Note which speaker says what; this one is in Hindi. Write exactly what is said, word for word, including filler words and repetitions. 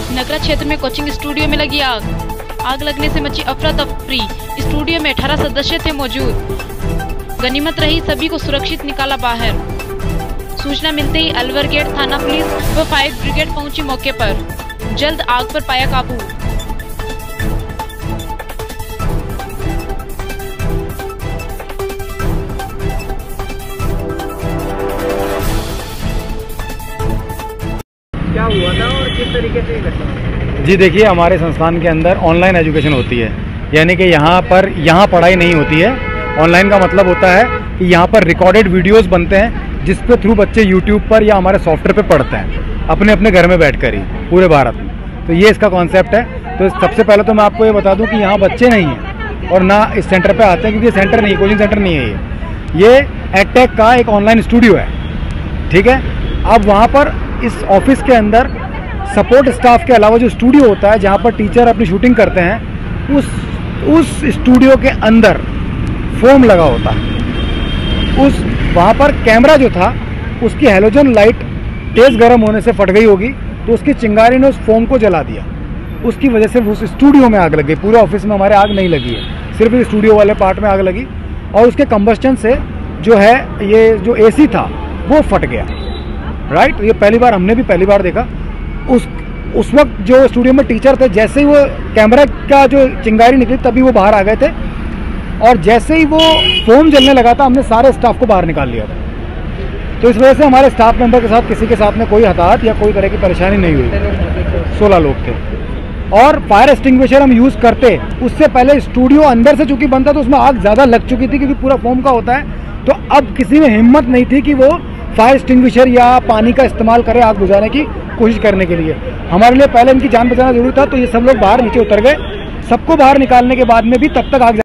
Speaker 1: नगरा क्षेत्र में कोचिंग स्टूडियो में लगी आग। आग लगने से मची अफरा तफरी। स्टूडियो में अठारह सदस्य थे मौजूद। गनीमत रही, सभी को सुरक्षित निकाला बाहर। सूचना मिलते ही अलवर गेट थाना पुलिस व फायर ब्रिगेड पहुंची मौके पर। जल्द आग पर पाया काबू।
Speaker 2: क्या हुआ था और किस तरीके से घटना?
Speaker 3: जी देखिए, हमारे संस्थान के अंदर ऑनलाइन एजुकेशन होती है, यानी कि यहाँ पर यहाँ पढ़ाई नहीं होती है। ऑनलाइन का मतलब होता है कि यहाँ पर रिकॉर्डेड वीडियोस बनते हैं जिसपे थ्रू बच्चे यूट्यूब पर या हमारे सॉफ्टवेयर पे पढ़ते हैं अपने अपने घर में बैठकर ही पूरे भारत में। तो ये इसका कॉन्सेप्ट है। तो सबसे पहले तो मैं आपको ये बता दूं कि यहाँ बच्चे नहीं हैं और ना इस सेंटर पे आते हैं, क्योंकि ये सेंटर नहीं है, कोचिंग सेंटर नहीं है। ये ये एडटेक का एक ऑनलाइन स्टूडियो है, ठीक है। अब वहाँ पर इस ऑफिस के अंदर सपोर्ट स्टाफ के अलावा जो स्टूडियो होता है जहाँ पर टीचर अपनी शूटिंग करते हैं, उस उस स्टूडियो के अंदर फोम लगा होता है। उस वहाँ पर कैमरा जो था उसकी हेलोजन लाइट तेज़ गर्म होने से फट गई होगी, तो उसकी चिंगारी ने उस फोम को जला दिया। उसकी वजह से उस स्टूडियो में आग लग गई। पूरे ऑफिस में हमारे आग नहीं लगी है, सिर्फ इस स्टूडियो वाले पार्ट में आग लगी और उसके कंबस्टन से जो है ये जो एसी था वो फट गया। राइट, ये पहली बार हमने भी पहली बार देखा। उस उस वक्त जो स्टूडियो में टीचर थे, जैसे ही वो कैमरा का जो चिंगारी निकली तभी वो बाहर आ गए थे और जैसे ही वो फोम जलने लगा था हमने सारे स्टाफ को बाहर निकाल लिया था। तो इस वजह से हमारे स्टाफ मेंबर के साथ किसी के साथ में कोई हताहत या कोई तरह की परेशानी नहीं हुई। सोलह लोग थे और फायर एक्सटिंग्विशर हम यूज़ करते। उससे पहले स्टूडियो अंदर से चूँकि बंद था तो उसमें आग ज़्यादा लग चुकी थी, क्योंकि पूरा फोम का होता है। तो अब किसी में हिम्मत नहीं थी कि वो फायर एक्सटिंग्विशर या पानी का इस्तेमाल करे आग बुझाने की कोशिश करने के लिए। हमारे लिए पहले इनकी जान बचाना जरूरी था, तो ये सब लोग बाहर नीचे उतर गए। सबको बाहर निकालने के बाद में भी तब तक आग